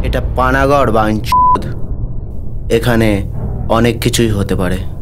এটা পানাগড় বাঞ্চোদ। এখানে অনেক কিছুই হতে পারে।